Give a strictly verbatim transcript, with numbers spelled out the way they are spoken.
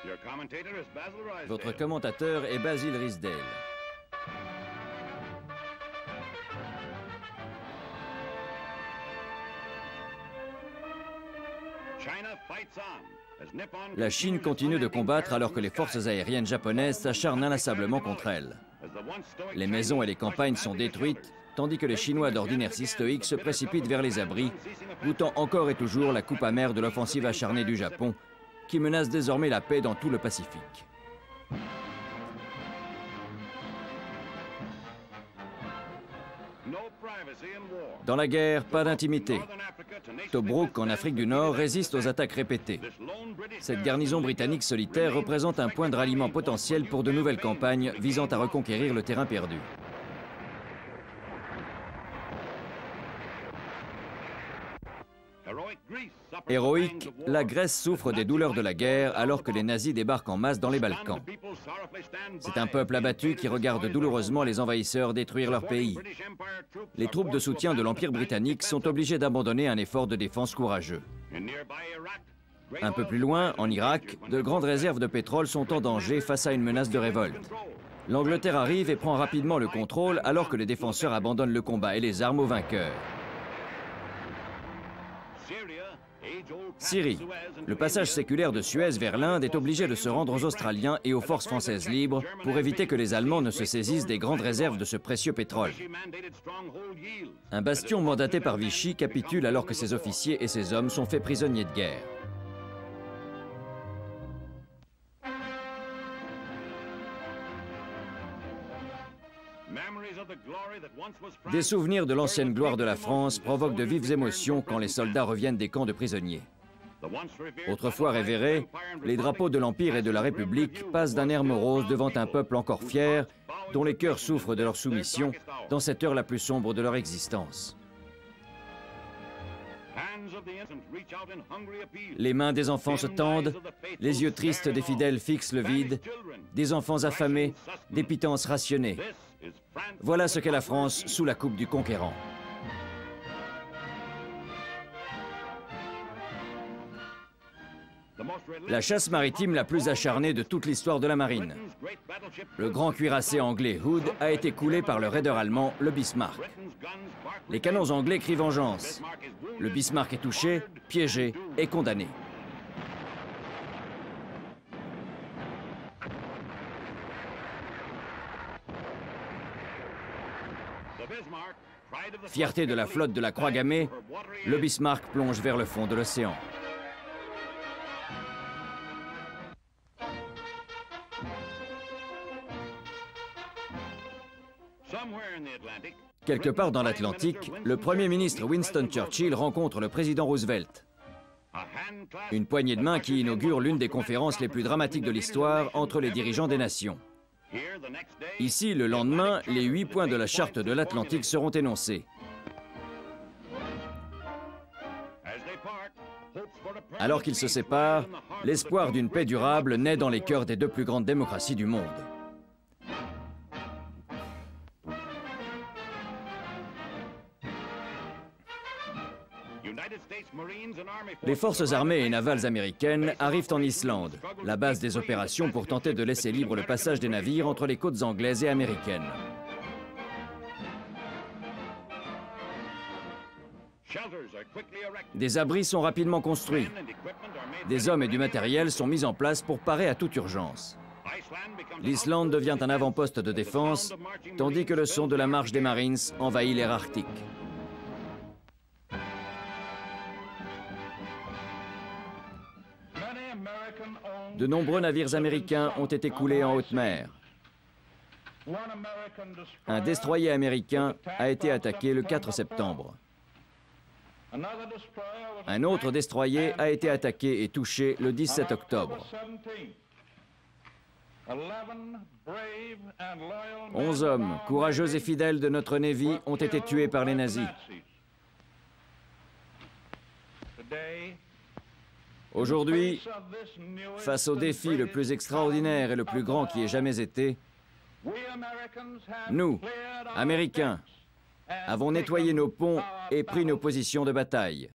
Votre commentateur est Basil Risdale. La Chine continue de combattre alors que les forces aériennes japonaises s'acharnent inlassablement contre elle. Les maisons et les campagnes sont détruites, tandis que les Chinois d'ordinaire si stoïques se précipitent vers les abris, goûtant encore et toujours la coupe amère de l'offensive acharnée du Japon, qui menace désormais la paix dans tout le Pacifique. Dans la guerre, pas d'intimité. Tobruk, en Afrique du Nord, résiste aux attaques répétées. Cette garnison britannique solitaire représente un point de ralliement potentiel pour de nouvelles campagnes visant à reconquérir le terrain perdu. Héroïque, la Grèce souffre des douleurs de la guerre alors que les nazis débarquent en masse dans les Balkans. C'est un peuple abattu qui regarde douloureusement les envahisseurs détruire leur pays. Les troupes de soutien de l'Empire britannique sont obligées d'abandonner un effort de défense courageux. Un peu plus loin, en Irak, de grandes réserves de pétrole sont en danger face à une menace de révolte. L'Angleterre arrive et prend rapidement le contrôle alors que les défenseurs abandonnent le combat et les armes aux vainqueurs. Syrie. Le passage séculaire de Suez vers l'Inde est obligé de se rendre aux Australiens et aux forces françaises libres pour éviter que les Allemands ne se saisissent des grandes réserves de ce précieux pétrole. Un bastion mandaté par Vichy capitule alors que ses officiers et ses hommes sont faits prisonniers de guerre. Des souvenirs de l'ancienne gloire de la France provoquent de vives émotions quand les soldats reviennent des camps de prisonniers. Autrefois révérés, les drapeaux de l'Empire et de la République passent d'un air morose devant un peuple encore fier, dont les cœurs souffrent de leur soumission dans cette heure la plus sombre de leur existence. Les mains des enfants se tendent, les yeux tristes des fidèles fixent le vide, des enfants affamés, des pitances rationnées. Voilà ce qu'est la France sous la coupe du conquérant. La chasse maritime la plus acharnée de toute l'histoire de la marine. Le grand cuirassé anglais Hood a été coulé par le raider allemand, le Bismarck. Les canons anglais crient vengeance. Le Bismarck est touché, piégé et condamné. Fierté de la flotte de la Croix gammée, le Bismarck plonge vers le fond de l'océan. Quelque part dans l'Atlantique, le Premier ministre Winston Churchill rencontre le président Roosevelt. Une poignée de main qui inaugure l'une des conférences les plus dramatiques de l'histoire entre les dirigeants des nations. Ici, le lendemain, les huit points de la charte de l'Atlantique seront énoncés. Alors qu'ils se séparent, l'espoir d'une paix durable naît dans les cœurs des deux plus grandes démocraties du monde. Les forces armées et navales américaines arrivent en Islande, la base des opérations pour tenter de laisser libre le passage des navires entre les côtes anglaises et américaines. Des abris sont rapidement construits. Des hommes et du matériel sont mis en place pour parer à toute urgence. L'Islande devient un avant-poste de défense, tandis que le son de la marche des Marines envahit l'air arctique. De nombreux navires américains ont été coulés en haute mer. Un destroyer américain a été attaqué le quatre septembre. Un autre destroyer a été attaqué et touché le dix-sept octobre. Onze hommes, courageux et fidèles de notre Navy, ont été tués par les nazis. Aujourd'hui, face au défi le plus extraordinaire et le plus grand qui ait jamais été, nous, Américains, avons nettoyé nos ponts et pris nos positions de bataille.